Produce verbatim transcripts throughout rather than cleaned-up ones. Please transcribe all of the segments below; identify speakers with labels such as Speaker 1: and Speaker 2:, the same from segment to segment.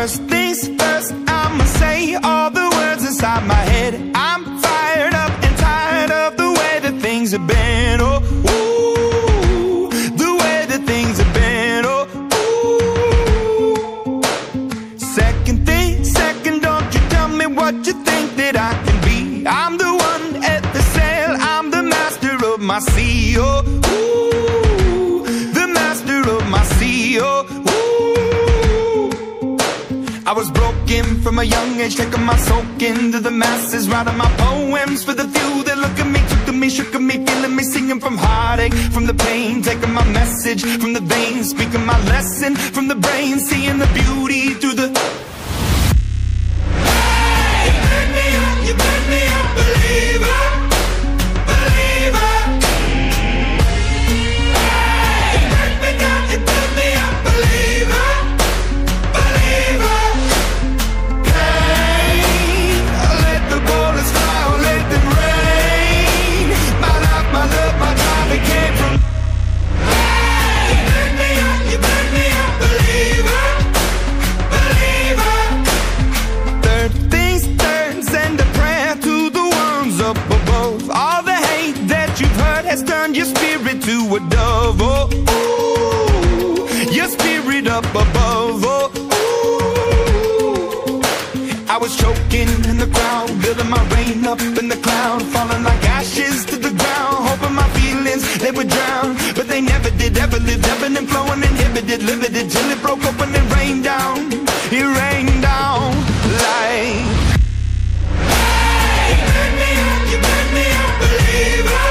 Speaker 1: First things first, I'ma say all the words inside my head. I'm fired up and tired of the way that things have been. Oh, ooh, the way that things have been. Oh, ooh. Second thing, second, don't you tell me what you think that I can be. I'm the one at the sail, I'm the master of my sea. Oh, ooh, the master of my sea. Oh, I was broken from a young age, taking my soak into the masses, writing my poems for the few that look at me, took to me, shook at me, feeling me, singing from heartache, from the pain, taking my message from the veins, speaking my lesson from the brain, seeing the beauty through the... Hey, you burn me up, you burn me up, believer, believer. Hey, you burn me down, you burn me up, believer, believer. Has turned your spirit to a dove. Oh, ooh, your spirit up above. Oh, ooh. I was choking in the crowd, building my rain up in the cloud, falling like ashes to the ground, hoping my feelings they would drown, but they never did. Ever lived, ebbing and flowing, inhibited, limited, till it broke open and rained down. It rained down like... Hey, you burn me up, you burn me up, believer.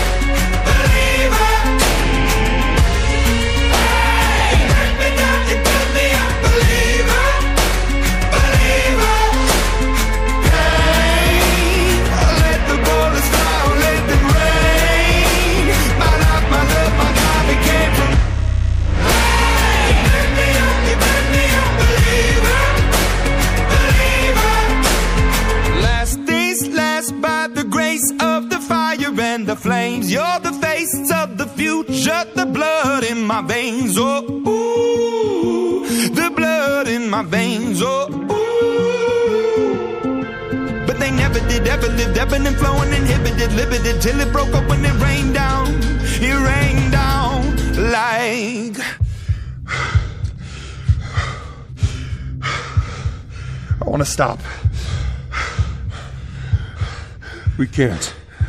Speaker 1: The flames, you're the face of the future, the blood in my veins. Oh, ooh, the blood in my veins. Oh, ooh. But they never did, ever lived, ebbing and flowing, inhibited, limited, till it broke open and rained down. It rained down like...
Speaker 2: I want to stop. We can't.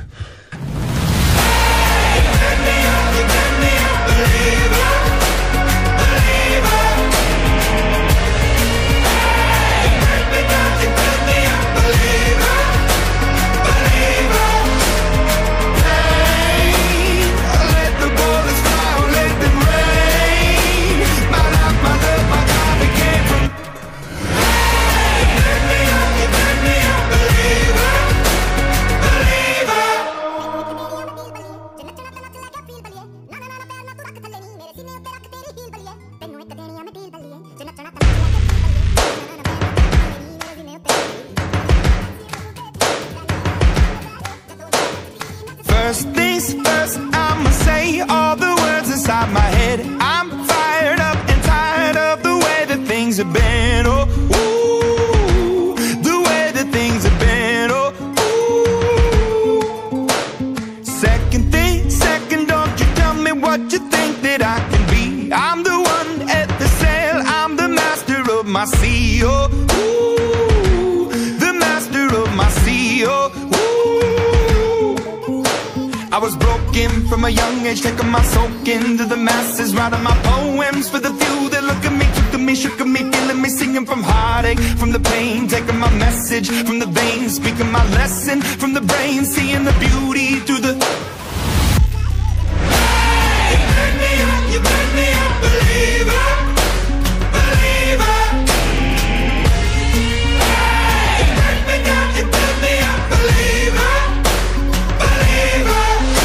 Speaker 1: First things first, I'ma say all the words inside my head. I'm fired up and tired of the way that things have been. Oh, ooh, the way that things have been. Oh, ooh. Second thing, second, don't you tell me what you think that I can be. I'm the one at the sail, I'm the master of my sea. Oh, ooh, the master of my sea. Oh, I was broken from a young age, taking my soak into the masses, writing my poems for the few that look at me, took to me, shook at me, feeling me, singing from heartache, from the pain, taking my message from the veins, speaking my lesson from the brain, seeing the beauty through the... Hey, you burn me up, you burn me up, believer, believer. Hey, you burn me down, you burn me up, believer, believer.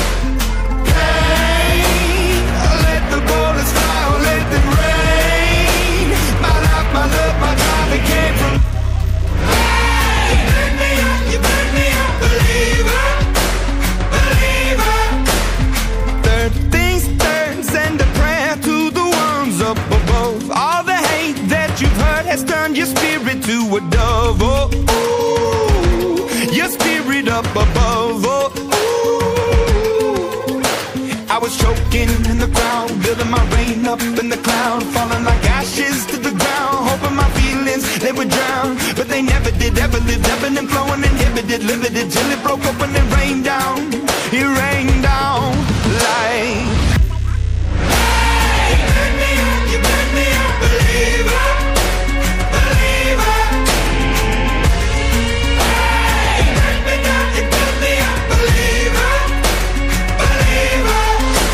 Speaker 1: My love, my drive, it came from... Hey, you burn me up, you burn me up, believer, believer. up above. Oh, ooh. I was choking in the crowd, building my rain up in the cloud, falling like ashes to the ground, hoping my feelings, they would drown. But they never did, ever lived, ebbing and flowing, inhibited, limited, till it broke open and rained down. It rained down like, hey, you burn me up, you burn me up, believer, believer. Hey, you burn me down, you burn me up, believer, believer.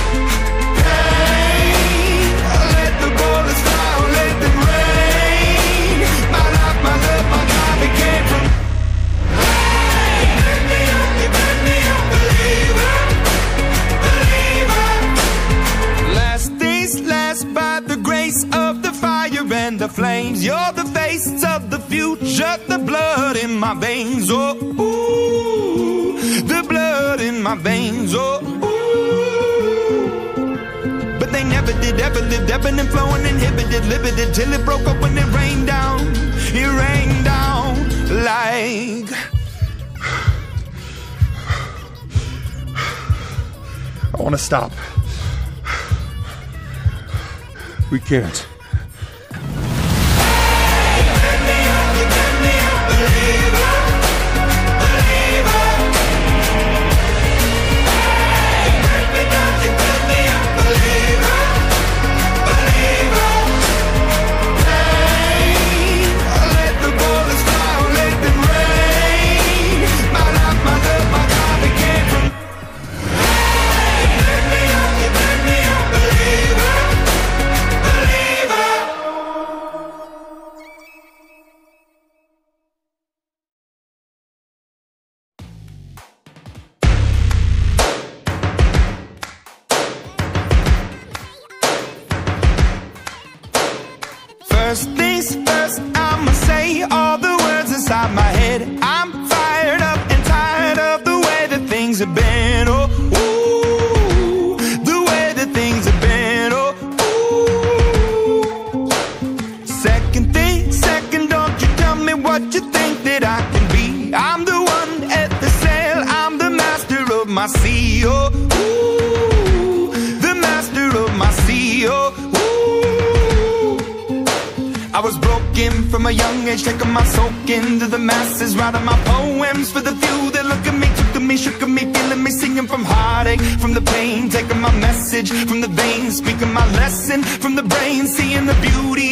Speaker 1: Hey, let the bullets fly, let them rain. My life, my love, my God became from. Hey, you burn me up, you burn me up, believer, believer. Last days last by the grace of the fire and the flames. You're the face of the future, the blood in my veins. Oh, ooh, the blood in my veins. Oh, ooh. But they never did, ever lived, ebbing and flowing, inhibited, limited, till it broke up when it rained down. It rained down like.
Speaker 2: I want to stop. We can't.
Speaker 1: First things first, I'ma say all the words inside my head. I'm fired up and tired of the way that things have been. Oh, ooh, the way that things have been. Oh, ooh. Second thing, second, don't you tell me what you think that I can be. I'm the one at the sail, I'm the master of my sea. Oh, ooh, the master of my sea. Oh, I was broken from a young age, taking my soak into the masses, writing my poems for the few that look at me, took to me, shook at me, feeling me, singing from heartache, from the pain, taking my message from the veins, speaking my lesson from the brain, seeing the beauty